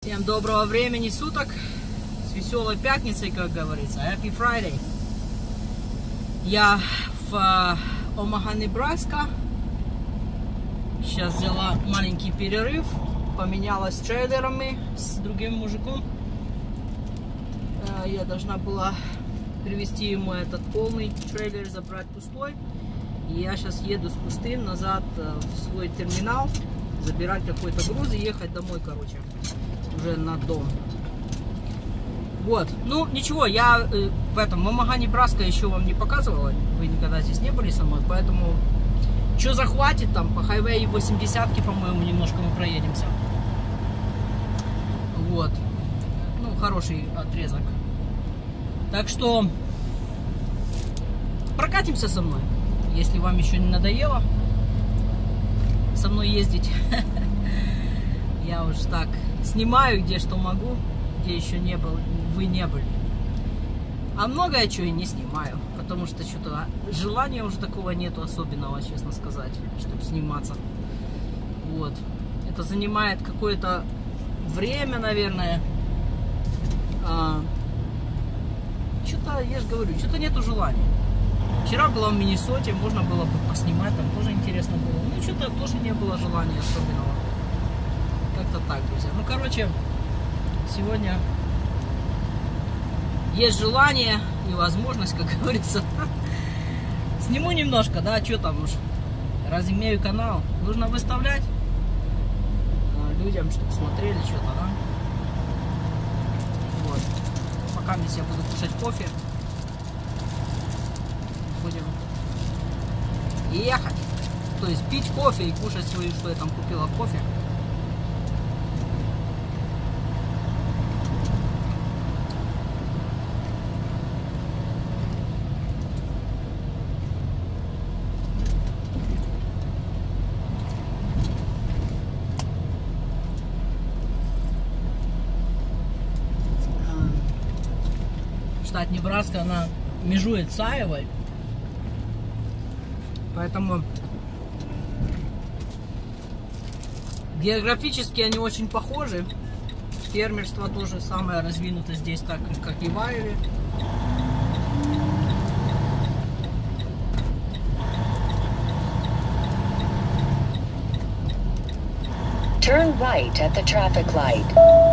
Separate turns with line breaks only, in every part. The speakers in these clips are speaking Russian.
Всем доброго времени суток, с веселой пятницей, как говорится, Happy Friday. Я в Омаха, Небраска. Сейчас взяла маленький перерыв, поменялась трейлерами с другим мужиком. Я должна была привезти ему этот полный трейлер, забрать пустой. И я сейчас еду с пустым назад в свой терминал, забирать какой-то груз и ехать домой, короче, уже на дом. Вот, ну ничего, я в этом Омаха, Небраска еще вам не показывала, вы никогда здесь не были со мной, поэтому что захватит там, по хайвею 80-ки, по-моему, немножко мы проедемся. Вот, ну хороший отрезок. Так что прокатимся со мной, если вам еще не надоело со мной ездить. Я уж так снимаю, где что могу, где еще не был, вы не были. А многое что и не снимаю, потому что что-то желания уже такого нету особенного, честно сказать, чтобы сниматься. Вот. Это занимает какое-то время, наверное. Что-то, я же говорю, что-то нету желания. Вчера была в Миннесоте, можно было бы поснимать, там тоже интересно было. Ну, что-то тоже не было желания особенного. Как-то так, друзья. Ну, короче, сегодня есть желание и возможность, как говорится. Сниму немножко, да, что там уж. Разимею канал. Нужно выставлять людям, чтобы смотрели что-то, да. Вот. Пока я буду кушать кофе. Будем ехать. То есть пить кофе и кушать свою, что я там купила кофе. Штат Небраска, она межует с Айовой. Поэтому географически они очень похожи. Фермерство тоже самое развинуто здесь, так как и в Айове.
Turn right at the traffic light.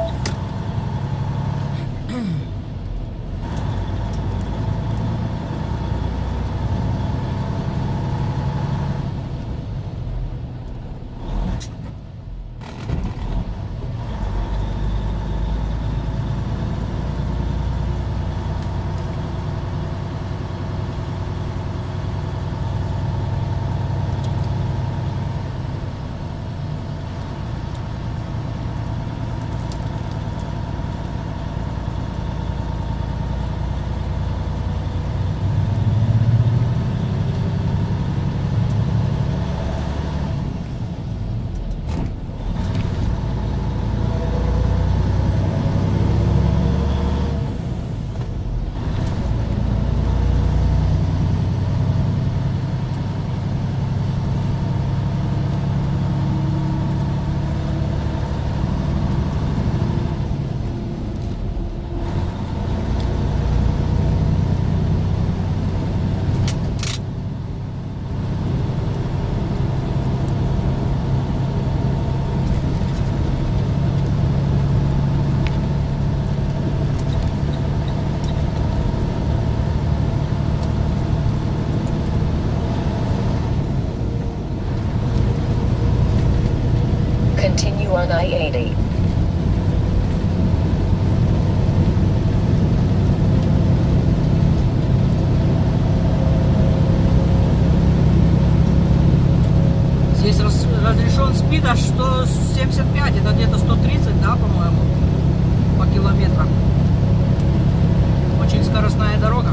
Continue on I-80.
Здесь разрешен спид аж 175, это где-то 130, да, по-моему, по километрам. Очень скоростная дорога.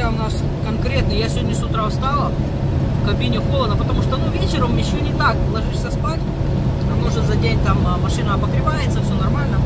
такая у нас конкретная. Я сегодня с утра встала, в кабине холодно, потому что, ну, вечером еще не так. Ложишься спать, потому что за день там машина обогревается, все нормально.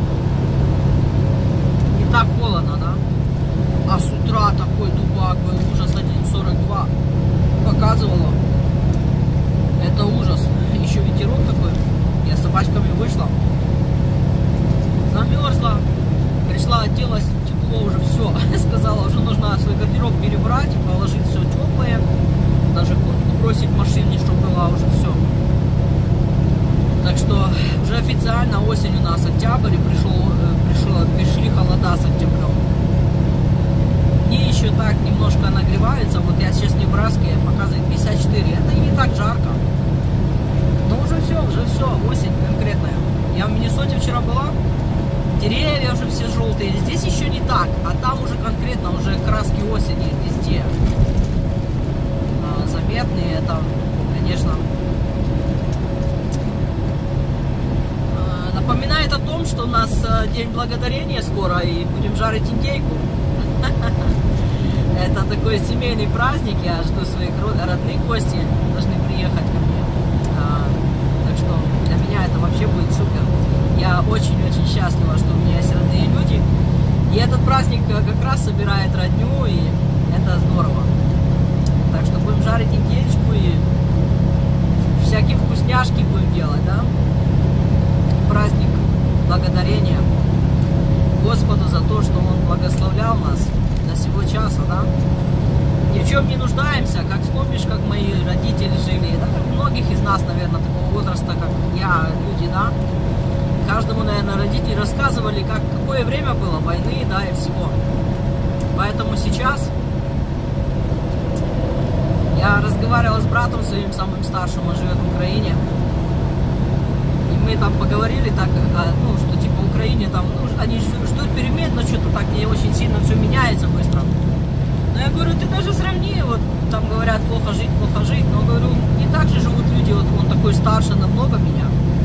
Не так холодно, да? А с утра такой дубак был, ужас, 1,42 показывало. Это ужас. Еще ветерок такой. Я с собачками вышла. Замерзла. Пришла, оделась, тепло уже все. Сказала, уже нужно свой гардероб перебрать, положить все теплое. Даже куртку бросить в машине, чтобы была уже все. Так что уже официально осень у нас, октябрь, и пришли холода с октябрем. Дни еще так немножко нагреваются. Вот я сейчас в Небраске, показывает 54. Это и не так жарко. Но уже все, осень конкретная. Я в Миннесоте вчера была. Деревья уже все желтые. Здесь еще не так, а там уже конкретно уже краски осени везде заметные. Это, конечно, напоминает о том, что у нас День Благодарения скоро, и будем жарить индейку. Это такой семейный праздник. Я жду своих родных, гости должны приехать ко мне. Так что для меня это вообще будет супер. Я очень-очень счастлива, что у меня есть родные люди. И этот праздник как раз собирает родню, и это здорово. Так что будем жарить индейку и всякие вкусняшки будем делать, да? Праздник благодарения Господу за то, что Он благословлял нас до сего часа, да? Ни в чем не нуждаемся, как вспомнишь, как мои родители жили, да, как многих из нас, наверное, такого возраста, как я, люди, да? Каждому, наверное, родители рассказывали, какое время было войны, да, и всего. Поэтому сейчас я разговаривала с братом своим, самым старшим, он живет в Украине. И мы там поговорили так, ну, что типа в Украине там, ну, они ждут перемен, но что-то так не очень сильно все меняется быстро. Но я говорю, ты даже сравни, вот там говорят, плохо жить, но говорю, не так же живут люди, вот он такой старше намного меня.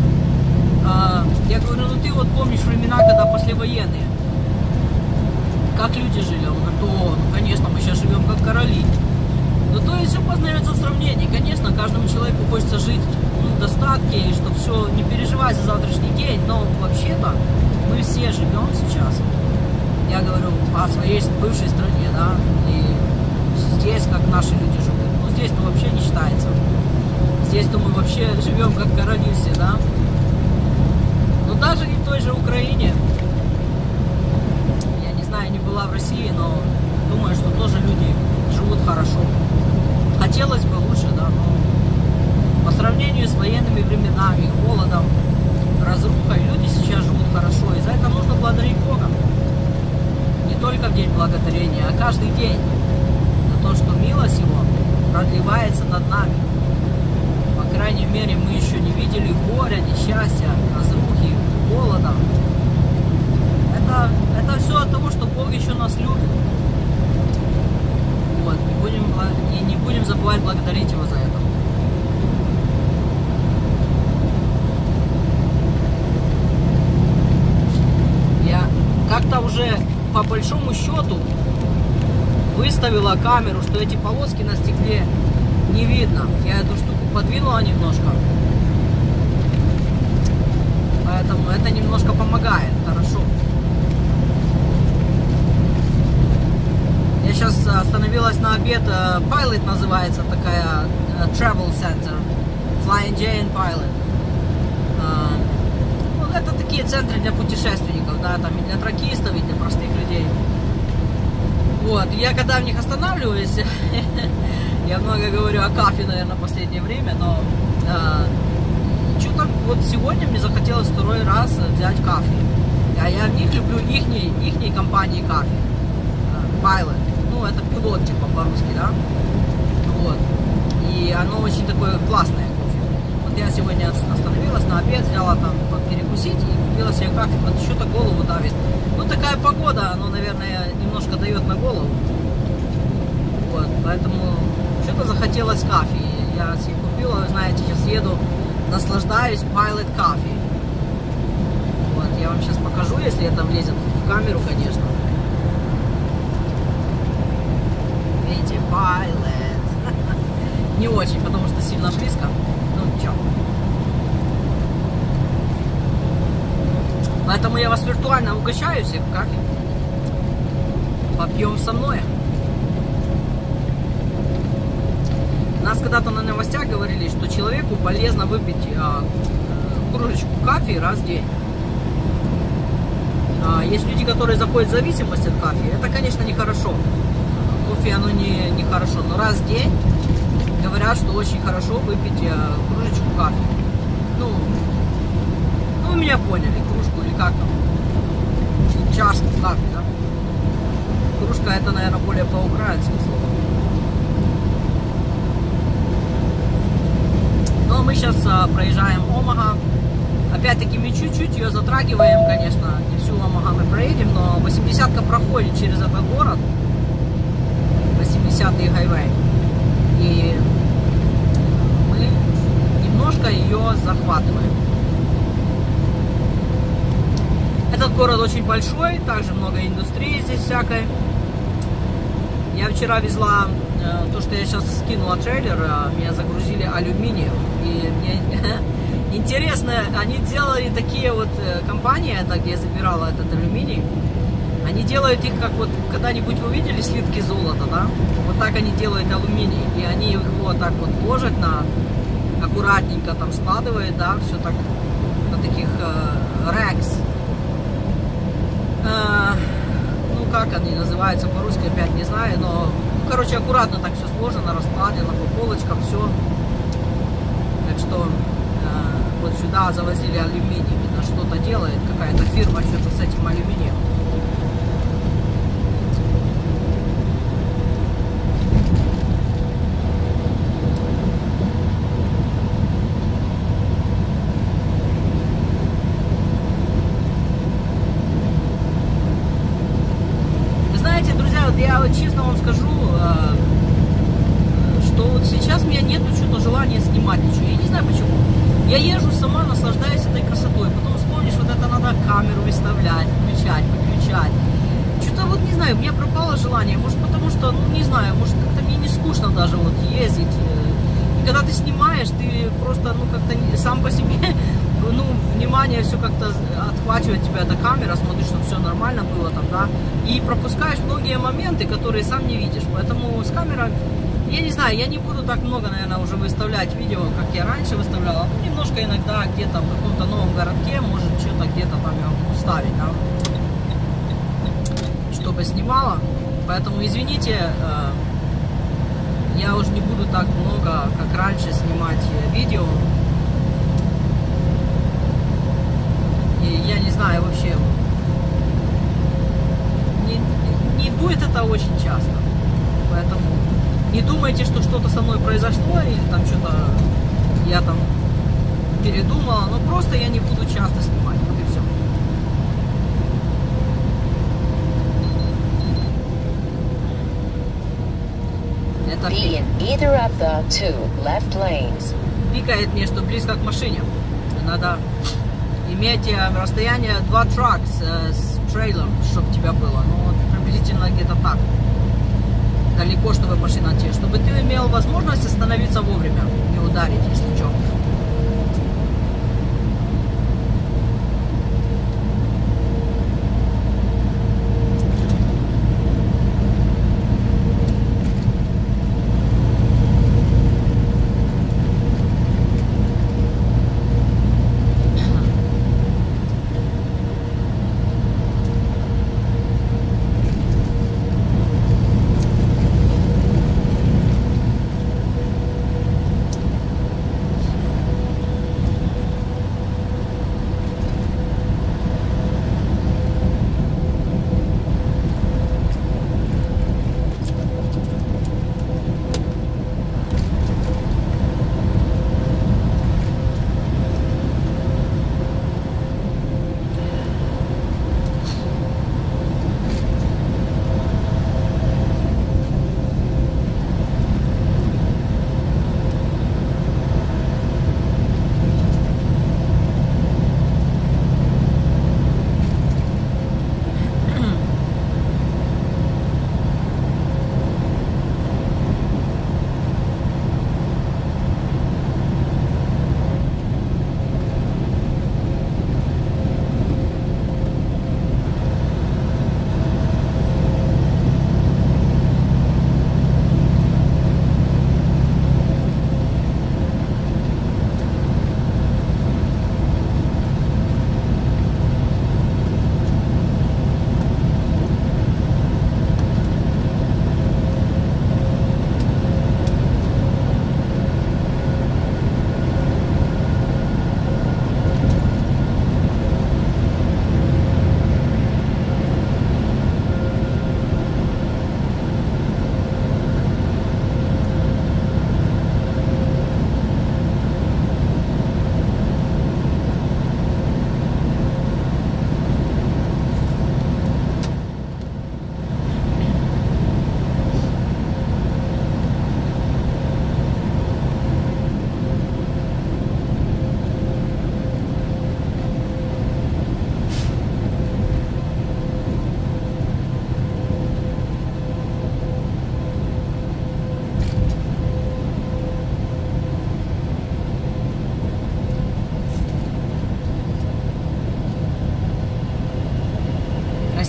Я говорю, ну ты вот помнишь времена, когда послевоенные, как люди жили? Он говорит, ну конечно, мы сейчас живем как короли. Ну то есть все познается в сравнении. Конечно, каждому человеку хочется жить в достатке, и чтобы все, не переживать за завтрашний день, но вообще-то мы все живем сейчас. Я говорю о своей бывшей стране, да, и здесь как наши люди живут. Ну здесь-то вообще не считается. Здесь-то мы вообще живем как короли все, да. Но даже и в той же Украине, я не знаю, не была в России, но думаю, что тоже люди живут хорошо. Хотелось бы лучше, да, но по сравнению с военными временами, холодом, разрухой, люди сейчас живут хорошо. И за это нужно благодарить Бога. Не только в День Благодарения, а каждый день. За то, что милость Его продлевается над нами. По крайней мере, мы еще не видели горя, несчастья, разрухи, голода. Это все от того, что Бог еще нас любит. Вот, и не будем забывать благодарить Его за это. Я как-то уже по большому счету выставила камеру, что эти полоски на стекле не видно. Я эту штуку подвинула немножко. Поэтому это немножко помогает. Хорошо. Я сейчас остановилась на обед. Pilot называется такая Travel Center. Flying J and Pilot. Ну, это такие центры для путешественников, да, там и для тракистов, и для простых людей. Вот. Я когда в них останавливаюсь, я много говорю о кафе, наверное, в последнее время, но что-то вот сегодня мне захотелось второй раз взять кафе. А я в них люблю ихней компании кафе. Pilot. Ну, это пилот, типа, по-русски, да? Вот. И оно очень такое классное кофе. Вот я сегодня остановилась на обед, взяла там перекусить и купила себе кафе. Вот что-то голову давит. Ну, такая погода, оно, наверное, немножко дает на голову. Вот, поэтому что-то захотелось кафе. Я себе купила, вы знаете, сейчас еду, наслаждаюсь Pilot Coffee. Вот, я вам сейчас покажу, если это влезет в камеру, конечно. Pilot. Не очень, потому что сильно близко. Ну, чё. Поэтому я вас виртуально угощаю всех кофе. Попьем со мной. Нас когда-то на новостях говорили, что человеку полезно выпить кружечку кофе раз в день. Есть люди, которые заходят в зависимость от кофе. Это, конечно, нехорошо. Кофе, оно не хорошо. Но раз в день говорят, что очень хорошо выпить кружечку кофе. Ну, вы меня поняли. Кружку или как там? Чашку кофе, да? Кружка, это, наверное, более по-украински слово. Но мы сейчас проезжаем Омага. Опять-таки мы чуть-чуть ее затрагиваем, конечно, не всю Омага мы проедем, но 80-ка проходит через этот город, 80-й хайвей, и мы немножко ее захватываем. Этот город очень большой, также много индустрии здесь всякой. Я вчера везла то, что я сейчас скинула трейлер, меня загрузили алюминием, и мне интересно, они делали такие вот компании, это где я забирала этот алюминий, они делают их, как вот когда-нибудь вы видели слитки золота, да? Вот так они делают алюминий, и они их вот так вот ложат аккуратненько там складывают, да, все так на таких рекс. Ну как они называются по-русски, опять не знаю, но, ну, короче, аккуратно так все сложено, раскладено по полочкам, все. Так что вот сюда завозили алюминий, видно, что-то делает, какая-то фирма что-то с этим алюминием. Вы знаете, друзья, вот я вот честно вам скажу, что вот сейчас у меня нету что-то желания снимать ничего. Я не знаю почему. Я езжу сама, наслаждаюсь этой красотой. Потом вспомнишь, вот это надо камеру выставлять, включать, выключать. Что-то вот не знаю, у меня пропало желание. Может потому что, ну не знаю, может как-то мне не скучно даже вот ездить. И когда ты снимаешь, ты просто, ну как-то сам по себе, ну внимание все как-то отхватывает тебя эта камера, смотришь, чтобы все нормально было там, да. И пропускаешь многие моменты, которые сам не видишь. Поэтому с камерой... Я не знаю, я не буду так много, наверное, уже выставлять видео, как я раньше выставляла. Ну, немножко иногда где-то в каком-то новом городке, может, что-то где-то там я могу ставить, да, чтобы снимала. Поэтому, извините, я уже не буду так много, как раньше, снимать видео. И я не знаю, вообще, не будет это очень часто. Поэтому... Не думайте, что что-то со мной произошло, или там что-то я там передумала, но просто я не буду часто снимать, вот и все. Это пикает мне, что близко к машине. Надо иметь расстояние 2 тракс с трейлером, чтобы у тебя было. Ну вот приблизительно где-то так. Далеко, чтобы машина идти, чтобы ты имел возможность остановиться вовремя, не ударить, если что.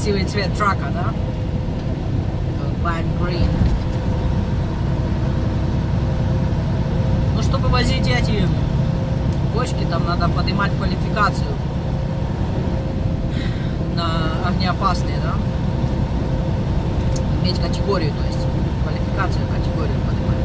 Красивый цвет трака, да? Lime green. Ну, чтобы возить эти бочки, там надо поднимать квалификацию на огнеопасные, да? Иметь категорию, то есть квалификацию, категорию поднимать.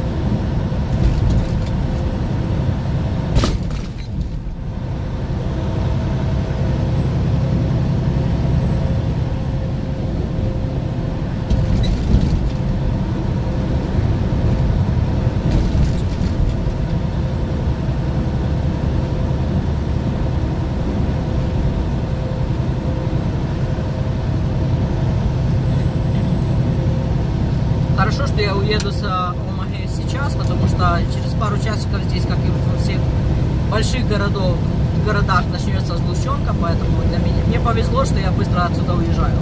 Хорошо, что я уеду с Омахи сейчас, потому что через пару часиков здесь, как и во всех больших городах, начнется сгущенка, поэтому для меня мне повезло, что я быстро отсюда уезжаю.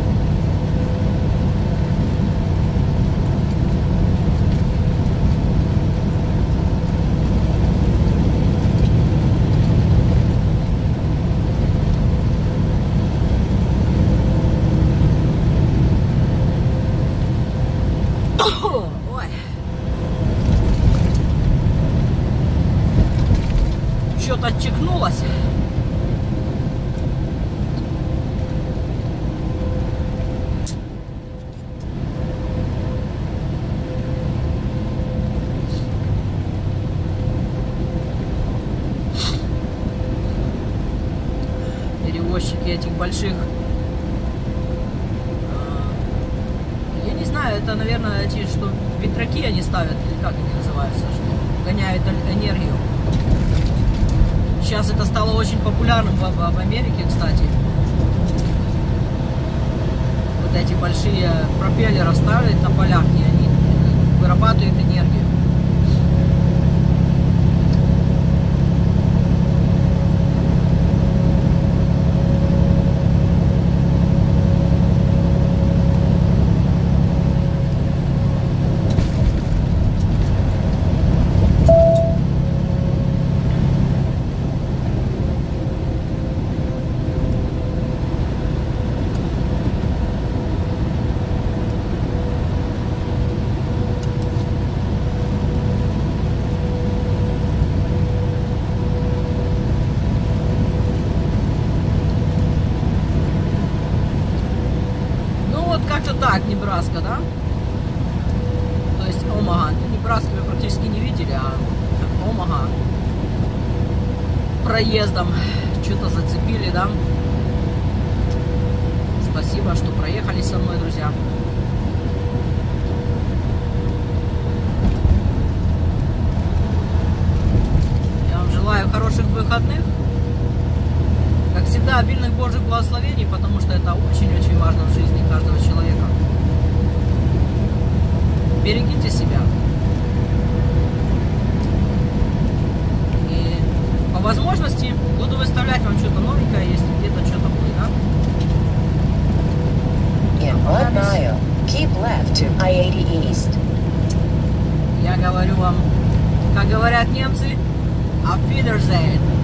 Ой. Что-то отчекнулось. Перевозчики этих больших. Я не знаю, это, наверное, эти, что ветраки они ставят, или как они называются, что гоняют энергию. Сейчас это стало очень популярным в Америке, кстати. Вот эти большие пропеллеры ставят на полях, и они вырабатывают энергию. Как-то так, Небраска, да? То есть Омаха. Небраску мы практически не видели, а Омаха проездом что-то зацепили, да? Спасибо, что проехали со мной, друзья. Я вам желаю хороших выходных. Как всегда, обильных Божьих благословений, потому что это очень-очень важно в жизни каждого человека. Берегите себя. И по возможности буду выставлять вам что-то новенькое, если где-то что-то будет, да?
In 1 mile, keep left to I-80 East.
Я говорю вам, как говорят немцы, auf Wiedersehen.